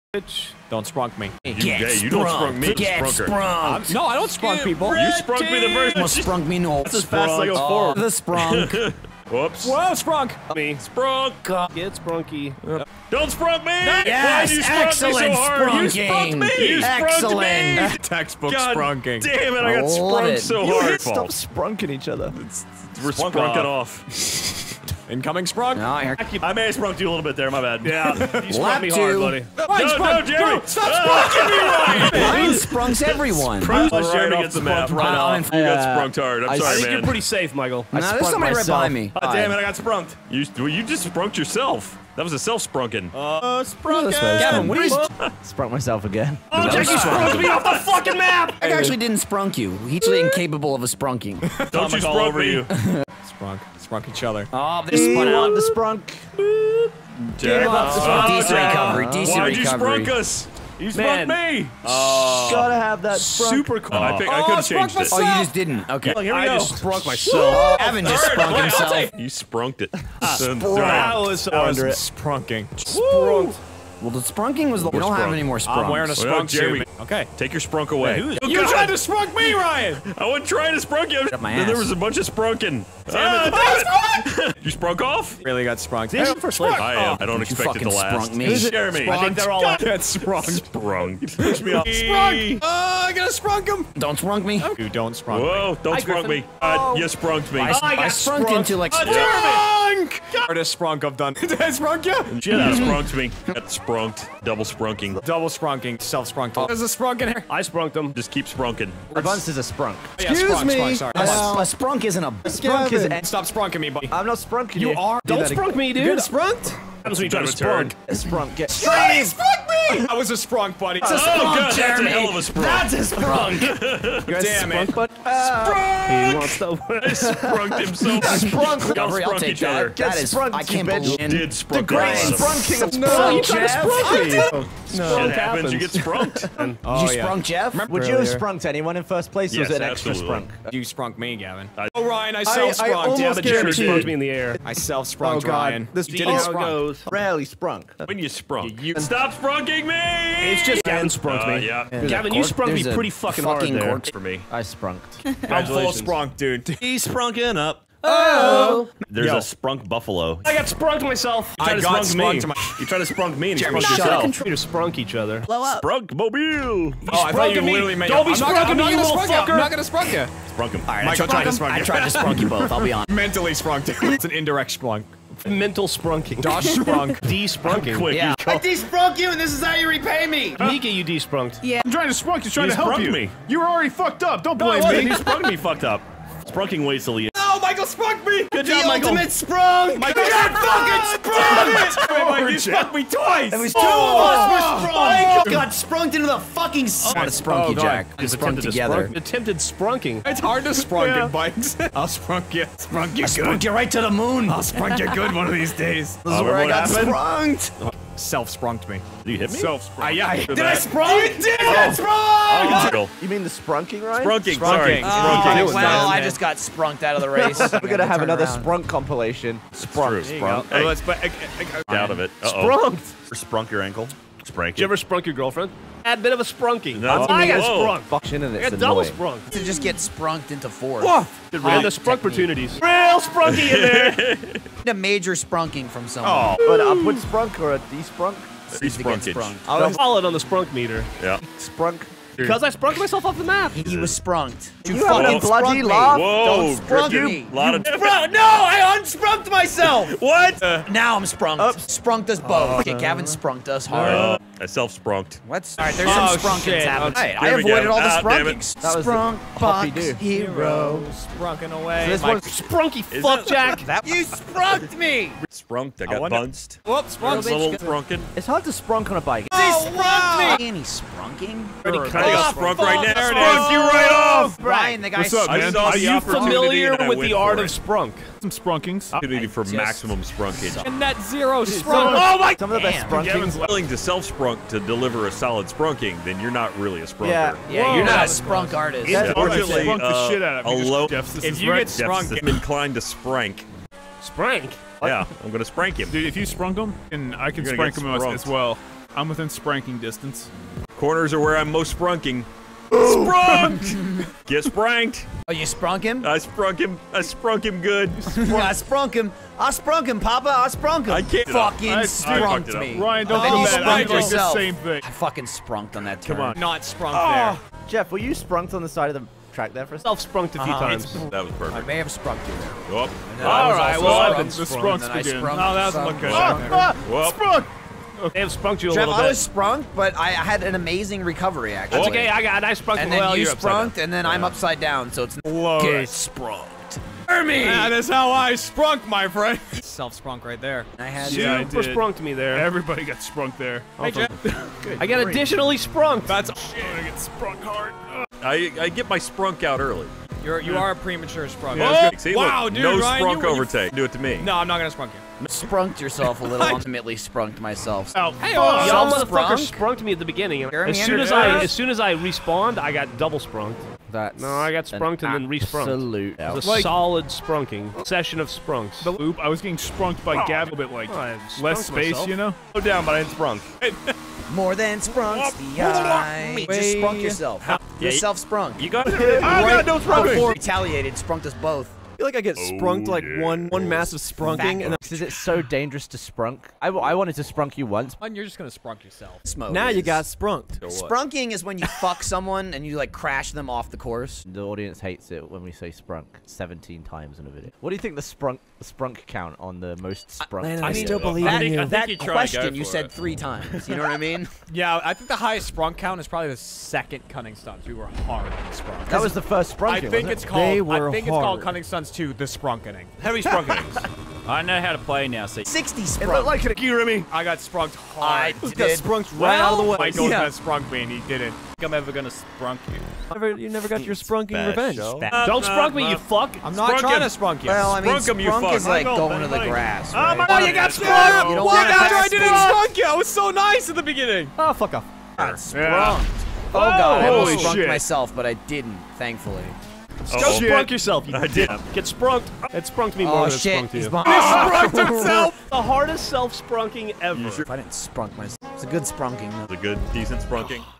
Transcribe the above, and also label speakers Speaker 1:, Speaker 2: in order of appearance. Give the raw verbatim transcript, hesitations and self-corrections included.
Speaker 1: bitch. Don't sprunk me.
Speaker 2: You,
Speaker 3: Get
Speaker 2: yeah, you don't sprunk me,
Speaker 3: Get
Speaker 2: sprunker.
Speaker 3: sprunk.
Speaker 1: No, I don't sprunk people.
Speaker 2: You sprunk me the first.
Speaker 3: Almost sprunk me no.
Speaker 2: That's as fast as I go
Speaker 3: Oh,
Speaker 2: forward.
Speaker 3: the sprunk.
Speaker 2: Whoops.
Speaker 1: Whoa, sprunk.
Speaker 2: Me. Sprunk.
Speaker 1: Get sprunky.
Speaker 2: Yep. Don't sprunk me.
Speaker 3: Yes,
Speaker 2: Why'd you sprunk
Speaker 3: excellent
Speaker 2: me so hard? You sprunked
Speaker 3: sprunking.
Speaker 2: me. You sprunked
Speaker 3: Excellent.
Speaker 2: me.
Speaker 1: Textbook
Speaker 2: God
Speaker 1: sprunking.
Speaker 2: damn it! I got
Speaker 3: I love
Speaker 2: sprunked
Speaker 3: it.
Speaker 2: so
Speaker 4: You
Speaker 2: hard.
Speaker 4: stop sprunking each other.
Speaker 2: We're
Speaker 1: Sprunk
Speaker 2: sprunking off.
Speaker 1: Incoming sprunk.
Speaker 3: No, here.
Speaker 2: I may have sprunked you a little bit there. My bad.
Speaker 1: Yeah.
Speaker 2: You
Speaker 3: Lap
Speaker 2: sprunked me hard,
Speaker 3: two.
Speaker 2: buddy.
Speaker 1: Ryan,
Speaker 2: No,
Speaker 1: sprunk.
Speaker 2: no, Jeremy.
Speaker 1: No, stop
Speaker 2: Ah!
Speaker 3: Ryan sprunks everyone.
Speaker 2: Unless
Speaker 1: Right
Speaker 2: Jeremy
Speaker 1: off
Speaker 2: gets
Speaker 1: the
Speaker 2: sprunked
Speaker 1: map.
Speaker 2: right
Speaker 3: I'm
Speaker 2: off.
Speaker 3: in-
Speaker 2: You got
Speaker 4: Uh,
Speaker 2: sprunked hard. I'm
Speaker 4: I-
Speaker 2: sorry,
Speaker 4: I think
Speaker 2: man.
Speaker 1: You're pretty safe, Michael.
Speaker 3: No, there's
Speaker 4: sprunk
Speaker 3: somebody
Speaker 4: myself.
Speaker 3: right by me.
Speaker 2: Oh, damn it! I got sprunked. You, well, you just sprunked yourself. That was a self-sprunking.
Speaker 1: Uh, sprunk.
Speaker 3: Gavin, what are you?
Speaker 4: Sprunk myself again.
Speaker 2: oh,
Speaker 3: that
Speaker 2: Jackie
Speaker 3: was
Speaker 2: sprunked me off the fucking map.
Speaker 3: I actually didn't sprunk you. He's actually incapable of a sprunking.
Speaker 2: Don't you
Speaker 1: all
Speaker 2: sprunk
Speaker 1: over
Speaker 2: me.
Speaker 1: you. Sprunk. Sprunk each other.
Speaker 3: Oh, they spun
Speaker 4: love
Speaker 3: out.
Speaker 4: the sprunk.
Speaker 2: Jack.
Speaker 3: Oh, decent
Speaker 2: Jack.
Speaker 3: recovery. Decent
Speaker 2: Why'd you
Speaker 3: recovery.
Speaker 2: sprunk us? You
Speaker 1: Man.
Speaker 2: sprunked me.
Speaker 4: Gotta have that sprunk.
Speaker 1: Super cool.
Speaker 2: Oh, I think I could have changed it.
Speaker 3: Oh, you just didn't. Okay.
Speaker 2: Look, here we
Speaker 1: I
Speaker 2: go.
Speaker 1: just sprunk myself.
Speaker 3: Evan just sprunk himself.
Speaker 2: You sprunked it.
Speaker 1: That was, that was
Speaker 4: Under it.
Speaker 1: sprunking.
Speaker 2: Sprunked.
Speaker 3: Well, the sprunking was the. We
Speaker 2: More
Speaker 3: don't have
Speaker 2: sprunk.
Speaker 3: any more sprunks.
Speaker 1: I'm wearing a
Speaker 2: Well,
Speaker 1: sprunk
Speaker 2: Jeremy.
Speaker 1: suit. Okay.
Speaker 2: Take your sprunk away.
Speaker 1: You
Speaker 2: Oh,
Speaker 1: you
Speaker 2: God.
Speaker 1: tried to sprunk me, Ryan.
Speaker 2: I wasn't trying to sprunk you.
Speaker 3: my
Speaker 2: Then there
Speaker 3: ass.
Speaker 2: was a bunch of sprunking. Damn it. You sprunk off?
Speaker 1: Really got sprunked.
Speaker 2: Hey, I am. I don't
Speaker 3: You
Speaker 2: expect it
Speaker 3: fucking
Speaker 2: to last.
Speaker 3: sprunk me.
Speaker 2: Jeremy.
Speaker 1: I think they're all Get sprunked.
Speaker 2: Sprunked. Push me off.
Speaker 1: Sprunk. Oh, I gotta sprunk him.
Speaker 3: Don't sprunk me.
Speaker 1: You don't sprunk me.
Speaker 2: Whoa, don't
Speaker 1: Hi,
Speaker 2: sprunk
Speaker 1: Griffin.
Speaker 2: me. Uh, you sprunked me.
Speaker 3: I, I sprunked into like.
Speaker 1: Sprunk! Hardest sprunk I've done. Did I sprunk you?
Speaker 2: Shit, that sprunked me. Got sprunked. Double sprunking.
Speaker 1: Double sprunking. Self-sprunk. There's a sprunk in here.
Speaker 2: I sprunked them. Just keep sprunking.
Speaker 4: Advance is a sprunk.
Speaker 1: Yeah,
Speaker 4: Excuse
Speaker 1: sprunk,
Speaker 4: me.
Speaker 1: sprunk, sorry.
Speaker 3: A, a sprunk isn't a.
Speaker 4: Sprunk is.
Speaker 1: Gavin, Stop sprunking me, buddy.
Speaker 4: I'm not sprunking you.
Speaker 1: You are.
Speaker 4: Do
Speaker 1: Don't
Speaker 4: that
Speaker 1: sprunk me, dude.
Speaker 4: You're getting sprunked?
Speaker 2: That was me trying to
Speaker 1: turn.
Speaker 2: sprunk.
Speaker 4: A sprunk. Get.
Speaker 1: Hey, sprunk me! That was a sprunk, buddy.
Speaker 2: Oh, God, that's a
Speaker 3: Jeremy.
Speaker 2: hell of a sprunk.
Speaker 3: That's a sprunk.
Speaker 1: Damn it.
Speaker 4: But
Speaker 2: Sprunk! He wants to I sprunked him so much.
Speaker 4: sprunk.
Speaker 2: We all
Speaker 3: Recovery, I'll
Speaker 2: sprunk
Speaker 3: take
Speaker 2: each other.
Speaker 3: that. That
Speaker 4: Get
Speaker 3: is.
Speaker 4: sprunked,
Speaker 3: I can't
Speaker 4: you bitch.
Speaker 3: believe.
Speaker 2: Did sprunk
Speaker 4: Great
Speaker 2: us.
Speaker 4: sprunking of
Speaker 3: No,
Speaker 4: no.
Speaker 3: Jeff.
Speaker 2: Shit happens, you get sprunked.
Speaker 1: Oh,
Speaker 3: You
Speaker 1: yeah.
Speaker 3: sprunk Jeff?
Speaker 4: Would you have
Speaker 1: earlier.
Speaker 4: sprunked anyone in first place, or
Speaker 2: Yes,
Speaker 4: was it an extra
Speaker 2: absolutely.
Speaker 4: sprunk?
Speaker 1: You sprunk me, Gavin.
Speaker 2: I-
Speaker 1: Oh, Ryan, I
Speaker 4: I
Speaker 1: self-sprunked.
Speaker 4: almost
Speaker 1: Yeah, but Jeremy
Speaker 4: guaranteed.
Speaker 1: sprunked me in the air. I self-sprunked
Speaker 4: Oh, God.
Speaker 1: Ryan.
Speaker 4: This
Speaker 1: You didn't
Speaker 4: how it
Speaker 1: sprunk.
Speaker 2: goes.
Speaker 4: Rarely sprunk.
Speaker 2: When you sprunk.
Speaker 1: You-
Speaker 2: Stop sprunking me!
Speaker 1: It's just Gavin sprunked
Speaker 2: Uh,
Speaker 1: me.
Speaker 2: yeah.
Speaker 1: Gavin, you sprung me
Speaker 3: There's a
Speaker 1: pretty fucking hard
Speaker 3: fucking
Speaker 1: there.
Speaker 3: cork.
Speaker 2: For me.
Speaker 4: I sprunked.
Speaker 1: I'm full
Speaker 2: Congratulations.
Speaker 1: sprunk, dude.
Speaker 5: He's sprunking up.
Speaker 3: Oh.
Speaker 5: There's
Speaker 1: Yo.
Speaker 5: a sprunk buffalo.
Speaker 1: I got sprunked myself. You
Speaker 5: I
Speaker 1: tried to
Speaker 5: got
Speaker 1: sprunk
Speaker 5: sprunk
Speaker 1: me.
Speaker 5: to my-
Speaker 1: You tried to sprunk me and you
Speaker 3: Jeremy,
Speaker 1: sprunk
Speaker 3: shut
Speaker 1: yourself.
Speaker 3: up.
Speaker 1: You just sprunk each other.
Speaker 3: Blow up.
Speaker 2: Sprunk mobile!
Speaker 1: Oh, I thought you
Speaker 2: sprunking me.
Speaker 1: literally made
Speaker 2: Don't be
Speaker 1: I'm not,
Speaker 2: sprunking
Speaker 1: I'm
Speaker 2: me,
Speaker 1: not
Speaker 2: you
Speaker 1: gonna
Speaker 2: little
Speaker 1: sprunk you.
Speaker 2: fucker!
Speaker 1: I'm not gonna sprunk you.
Speaker 2: Sprunk him.
Speaker 3: All right, I
Speaker 1: Michael
Speaker 3: tried,
Speaker 1: tried to sprunk
Speaker 3: I
Speaker 1: you.
Speaker 3: tried to sprunk you both. I'll be honest.
Speaker 1: Mentally sprunked. It's an indirect sprunk.
Speaker 6: Mental sprunking.
Speaker 1: Josh sprunk.
Speaker 6: De-sprunking.
Speaker 2: Quick,
Speaker 3: Yeah.
Speaker 2: you
Speaker 7: I de-sprunk you, and this is how you repay me.
Speaker 6: Mika, you de-sprunked.
Speaker 7: Yeah.
Speaker 8: I'm trying to sprunk. He's trying
Speaker 2: You
Speaker 8: to help
Speaker 2: sprung
Speaker 8: you.
Speaker 2: me.
Speaker 8: You were already fucked up. Don't
Speaker 2: No,
Speaker 8: blame
Speaker 2: it wasn't.
Speaker 8: me.
Speaker 2: You sprung me fucked up. Sprunking waits till the end.
Speaker 1: Oh, Michael sprunk me.
Speaker 2: Good
Speaker 7: The
Speaker 2: job, Michael.
Speaker 7: ultimate sprung.
Speaker 1: Michael got fucking sprung. Wait, Mike, you sprung me twice.
Speaker 7: It was two of us were sprung. Got sprunked into the fucking.
Speaker 3: I want to sprunk you,
Speaker 1: God.
Speaker 3: Jack. We
Speaker 2: Just
Speaker 3: sprunk
Speaker 2: attempted to
Speaker 3: together.
Speaker 6: Attempted sprunking.
Speaker 1: It's hard to sprunk in bikes. I'll sprunk you. Sprunk you good.
Speaker 3: Sprunk you right to the moon.
Speaker 1: I'll sprunk you good one of these days.
Speaker 3: This is where I got
Speaker 2: happened?
Speaker 3: sprunked.
Speaker 1: Self-sprunked me.
Speaker 2: Did you hit me?
Speaker 1: Self-sprunk. Uh, yeah, I
Speaker 2: Did
Speaker 1: did.
Speaker 2: I
Speaker 7: Sprung. You did that sprung.
Speaker 2: Oh,
Speaker 4: You mean the sprunking, right?
Speaker 2: sprunking, sorry.
Speaker 1: Sprunking.
Speaker 2: Sprunking.
Speaker 1: Oh,
Speaker 3: well,
Speaker 1: man.
Speaker 3: I just got sprunked out of the race.
Speaker 4: We're gonna have another sprunk compilation. Sprunk,
Speaker 2: true.
Speaker 4: sprunk.
Speaker 2: Hey.
Speaker 1: Oh, let's, but, uh, uh,
Speaker 2: Out of it. Uh-oh.
Speaker 4: Sprunked.
Speaker 5: Or sprunk your ankle.
Speaker 2: Sprank
Speaker 6: Did you ever sprunk your girlfriend? Had a bit of a sprunking.
Speaker 2: No.
Speaker 6: I got
Speaker 2: Whoa.
Speaker 6: sprunk.
Speaker 4: Fucking and
Speaker 6: I
Speaker 4: it's
Speaker 6: got double
Speaker 4: annoying.
Speaker 6: sprunk.
Speaker 3: To just get sprunked into four.
Speaker 6: Good and the sprunk opportunities.
Speaker 2: Real sprunky in there.
Speaker 3: A major sprunking from someone.
Speaker 2: Oh,
Speaker 4: But a upward sprunk or a de-sprunk?
Speaker 2: free
Speaker 3: to get
Speaker 2: sprunkage.
Speaker 3: sprunked.
Speaker 4: I was
Speaker 6: Solid on the sprunk meter.
Speaker 2: Yeah.
Speaker 4: sprunk.
Speaker 6: Because I sprunked myself off the map.
Speaker 3: He was sprunked.
Speaker 4: You have a bloody
Speaker 3: sprunk me.
Speaker 4: laugh.
Speaker 2: Whoa,
Speaker 3: Don't sprunk
Speaker 2: Griff,
Speaker 3: me.
Speaker 2: A lot of.
Speaker 7: Bro, no, I unsprunged myself.
Speaker 2: What?
Speaker 3: Now I'm sprunked. Sprunked us both. Okay, Gavin sprunked us hard.
Speaker 2: Uh, I self-sprunked.
Speaker 3: What's all right? There's
Speaker 6: Oh,
Speaker 3: some sprunkings
Speaker 6: shit.
Speaker 3: happening.
Speaker 6: Okay.
Speaker 3: Right, I
Speaker 2: Here we
Speaker 3: avoided
Speaker 2: go.
Speaker 3: all the
Speaker 2: Ah, damn it.
Speaker 3: sprunkings.
Speaker 4: That was
Speaker 3: Sprunk
Speaker 4: Hoppy
Speaker 3: box
Speaker 4: do.
Speaker 3: hero.
Speaker 1: sprunking away.
Speaker 4: So this
Speaker 1: Mike-
Speaker 4: one's
Speaker 6: Sprunky fuck, Jack.
Speaker 3: That
Speaker 7: You sprunked me.
Speaker 2: Sprunked. I got
Speaker 1: wonder-
Speaker 2: bunced.
Speaker 1: Whoops, sprunk.
Speaker 2: Little sprunking.
Speaker 4: It's hard to sprunk on a bike.
Speaker 3: any sprunking?
Speaker 2: I
Speaker 1: Oh,
Speaker 2: got sprunk right now.
Speaker 1: There it
Speaker 2: Sprunk
Speaker 1: is.
Speaker 2: you right off.
Speaker 3: Brian, the guy.
Speaker 8: What's up,
Speaker 2: I
Speaker 8: man?
Speaker 2: saw
Speaker 6: Are
Speaker 2: the
Speaker 6: you
Speaker 2: opportunity
Speaker 6: familiar
Speaker 2: and I
Speaker 6: with
Speaker 2: went
Speaker 6: the art
Speaker 2: for
Speaker 6: of
Speaker 2: it.
Speaker 6: sprunk?
Speaker 8: Some sprunkings.
Speaker 2: Opportunity for
Speaker 3: just-
Speaker 2: maximum sprunkage.
Speaker 1: And net zero sprunk.
Speaker 2: Oh my!
Speaker 4: Some of the best
Speaker 3: Damn.
Speaker 4: sprunkings.
Speaker 2: Gavin's willing to self-sprunk to deliver a solid sprunking, then you're not really a sprunker.
Speaker 4: Yeah.
Speaker 3: Yeah, you're
Speaker 4: Whoa.
Speaker 3: not a sprunk artist.
Speaker 4: That's
Speaker 2: Unfortunately,
Speaker 8: Sprunk the
Speaker 2: uh,
Speaker 8: shit out of me.
Speaker 2: a low-
Speaker 8: Jeff, this
Speaker 1: If
Speaker 8: is
Speaker 1: you
Speaker 8: right.
Speaker 1: get sprunk,
Speaker 2: Jeff's inclined to sprank.
Speaker 6: Sprank?
Speaker 2: Yeah, I'm gonna sprank him.
Speaker 8: Dude, if you sprunk him, and I can
Speaker 2: You're gonna
Speaker 8: sprank
Speaker 2: get
Speaker 8: him as,
Speaker 2: sprunked.
Speaker 8: as well. I'm within spranking distance.
Speaker 2: Corners are where I'm most sprunking. Sprunk! Get spranked.
Speaker 3: Oh, you sprunk him?
Speaker 2: I sprunk him. I sprunk him good.
Speaker 3: I sprunk him. I sprunk him, Papa. I sprunk him.
Speaker 2: I can't-
Speaker 3: fucking
Speaker 8: I- I
Speaker 3: sprunked
Speaker 2: fucked it up.
Speaker 3: me.
Speaker 8: Ryan, don't
Speaker 3: And then
Speaker 8: feel
Speaker 3: you
Speaker 8: bad. I'm
Speaker 3: sprunked
Speaker 8: doing the
Speaker 3: yourself.
Speaker 8: same thing.
Speaker 3: I fucking sprunked on that turn.
Speaker 6: Come on.
Speaker 1: Not sprung
Speaker 8: Oh.
Speaker 1: there.
Speaker 4: Jeff, were you sprunked on the side of the track there for a second?
Speaker 6: Self-sprunked a few
Speaker 3: Uh-huh.
Speaker 6: times.
Speaker 2: That was
Speaker 3: I
Speaker 2: perfect.
Speaker 3: may have sprunked you there.
Speaker 2: Whoop.
Speaker 3: And then I
Speaker 6: All
Speaker 3: was
Speaker 6: right,
Speaker 3: also
Speaker 6: well, I've
Speaker 3: sprung,
Speaker 6: been
Speaker 8: The
Speaker 3: and
Speaker 8: sprunk's
Speaker 3: then I
Speaker 8: begin.
Speaker 3: sprung
Speaker 1: Oh, that doesn't
Speaker 3: some
Speaker 1: look good.
Speaker 3: more.
Speaker 8: Ah,
Speaker 2: Whoop.
Speaker 8: sprunk!
Speaker 6: They have sprunked you a
Speaker 3: Jeff,
Speaker 6: little
Speaker 3: I
Speaker 6: bit.
Speaker 3: was sprunked, but I I had an amazing recovery, actually.
Speaker 6: That's okay. I got. I sprunked
Speaker 3: And
Speaker 6: well.
Speaker 3: then you
Speaker 6: You're upside down.
Speaker 3: sprunked, and then I'm upside down, so it's
Speaker 1: Close.
Speaker 3: get sprunked. Hermy!
Speaker 1: That is how I sprunk, my friend. Self-sprunk right there.
Speaker 3: I had
Speaker 8: Yeah, I
Speaker 6: Super
Speaker 8: did.
Speaker 6: sprunked me there.
Speaker 8: Everybody got sprunked there.
Speaker 1: Hey, Jeff.
Speaker 6: I got additionally sprunked.
Speaker 1: That's
Speaker 8: I'm gonna get sprunk hard. Ugh.
Speaker 2: I, I get my sprunk out early.
Speaker 1: you're you are a premature sprunk.
Speaker 8: Yeah,
Speaker 2: See,
Speaker 1: wow,
Speaker 2: look,
Speaker 1: dude,
Speaker 2: no
Speaker 1: Ryan,
Speaker 2: sprunk
Speaker 1: you- you-
Speaker 2: overtake. Do it to me.
Speaker 1: No, I'm not gonna sprunk you.
Speaker 3: sprunked yourself a little. Ultimately, sprunked myself.
Speaker 8: Oh,
Speaker 1: Hey,
Speaker 8: fuck.
Speaker 1: oh,
Speaker 6: Y'all
Speaker 3: Self-sprunk?
Speaker 6: motherfuckers sprunked me at the beginning.
Speaker 3: Jeremy
Speaker 6: As soon as
Speaker 3: Anderson?
Speaker 6: I, as soon as I respawned, I got double sprunked.
Speaker 4: That's
Speaker 6: No, I got sprunked and then re-sprunked.
Speaker 4: Absolute.
Speaker 6: It was a
Speaker 8: Like-
Speaker 6: solid sprunking session of sprunks.
Speaker 8: The loop, I was getting sprunked by Gab a bit like
Speaker 6: Oh, I
Speaker 8: less
Speaker 6: sprunked
Speaker 8: space,
Speaker 6: myself.
Speaker 8: you know?
Speaker 5: Go down, but I ain't sprung.
Speaker 3: More than sprunks the eye. Just sprunk yourself. You're
Speaker 2: you-
Speaker 3: self-sprunk.
Speaker 2: You got
Speaker 8: Ah,
Speaker 2: it.
Speaker 8: God, no sprunking!
Speaker 3: Before retaliated, sprunked us both.
Speaker 7: I feel like I get sprunked like one one massive sprunking, and
Speaker 4: Is it so dangerous to sprunk? I, w I wanted to sprunk you once.
Speaker 1: And you're just gonna sprunk yourself.
Speaker 3: Smoke
Speaker 7: now you
Speaker 3: is-
Speaker 7: got sprunked.
Speaker 3: Sprunking is when you fuck someone and you like crash them off the course.
Speaker 4: The audience hates it when we say sprunk seventeen times in a video. What do you think the sprunk the sprunk count on the most sprunk?
Speaker 7: Landon, I
Speaker 4: video?
Speaker 7: still believe
Speaker 2: I
Speaker 7: in
Speaker 2: think-
Speaker 7: you.
Speaker 2: I think
Speaker 3: That
Speaker 2: you try to go
Speaker 3: question you
Speaker 2: for
Speaker 3: said
Speaker 2: it.
Speaker 3: three times. You know what I mean?
Speaker 1: Yeah, I think the highest sprunk count is probably the second Cunning Stunts. We were hard on the sprunk.
Speaker 4: That was the first sprunking.
Speaker 1: I think
Speaker 4: wasn't
Speaker 1: it's
Speaker 4: it?
Speaker 1: called.
Speaker 7: They
Speaker 1: I
Speaker 7: were
Speaker 1: think it's called
Speaker 7: hard.
Speaker 1: Cunning Stunts two, the sprunkening.
Speaker 2: Heavy sprunkings.
Speaker 9: I know how to play now, see.
Speaker 3: sixty
Speaker 7: It
Speaker 3: sprung.
Speaker 7: looked like it. You Remy.
Speaker 1: I got sprunked
Speaker 3: I
Speaker 1: hard.
Speaker 7: Got
Speaker 3: did.
Speaker 7: sprunked right out of the way.
Speaker 1: Michael
Speaker 7: Yeah.
Speaker 1: has sprunk me and he didn't.
Speaker 9: I'm ever gonna sprunk you.
Speaker 7: Never, you never got your sprunking
Speaker 5: Bad
Speaker 7: revenge.
Speaker 5: show.
Speaker 6: Don't sprunk me, you fuck.
Speaker 1: I'm not
Speaker 2: Sprunk
Speaker 1: trying
Speaker 2: him.
Speaker 1: to sprunk you.
Speaker 3: Well, I mean,
Speaker 2: Sprunk 'em, you
Speaker 3: sprunk
Speaker 2: fuck.
Speaker 3: is like
Speaker 2: Michael,
Speaker 3: going to the
Speaker 2: Michael.
Speaker 3: grass,
Speaker 2: Oh,
Speaker 3: right?
Speaker 2: my
Speaker 1: Oh, you got
Speaker 3: You
Speaker 1: sprung!
Speaker 3: don't
Speaker 1: What
Speaker 3: wanna
Speaker 1: after
Speaker 3: have
Speaker 1: I didn't
Speaker 3: sprung.
Speaker 1: sprunk you? I was so nice at the beginning.
Speaker 7: Oh, fuck off.
Speaker 3: Got sprunked. Oh god, I
Speaker 8: Holy
Speaker 3: almost sprunked
Speaker 8: shit.
Speaker 3: myself, but I didn't, thankfully.
Speaker 6: Go
Speaker 2: Uh-oh.
Speaker 6: sprunk yourself. You
Speaker 2: I did.
Speaker 6: Get sprunked. It sprunked me more
Speaker 3: Oh
Speaker 6: than it
Speaker 3: shit,
Speaker 6: sprunked
Speaker 3: he's
Speaker 6: you.
Speaker 3: behind.
Speaker 1: Sprunked himself.
Speaker 6: The hardest self-sprunking ever.
Speaker 2: You sure?
Speaker 3: If I didn't sprunk myself, it's a good sprunking though.
Speaker 2: It's a good, decent sprunking.